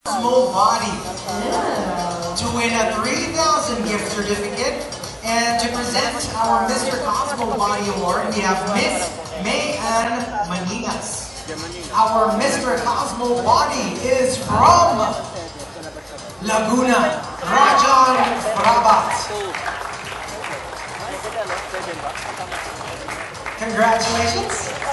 Cosmo body. To win a 3,000 gift certificate and to present our Mr. Cosmo Body Award, we have Miss Mayan Maninas. Our Mr. Cosmo Body is from Laguna, Ranjan Phrabat. Congratulations.